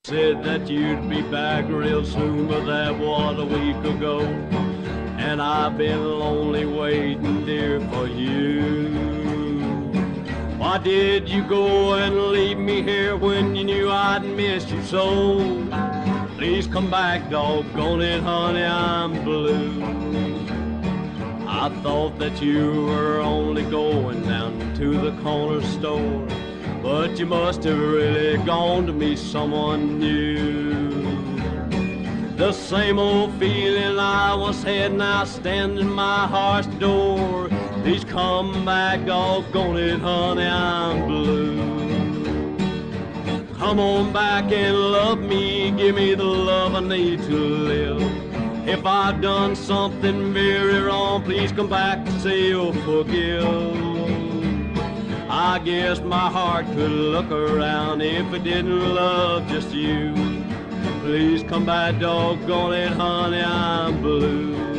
Said that you'd be back real soon, but that was a week ago. And I've been lonely waiting, dear, for you. Why did you go and leave me here when you knew I'd miss you so? Please come back, doggone it, honey, I'm blue. I thought that you were only going down to the corner store, but you must have really gone to meet someone new. The same old feeling I once had now standing in my heart's door. Please come back, doggone it, honey, I'm blue. Come on back and love me, give me the love I need to live. If I've done something very wrong, please come back and say you'll forgive. I guess my heart could look around if it didn't love just you. Please come back, doggone it, honey, I'm blue.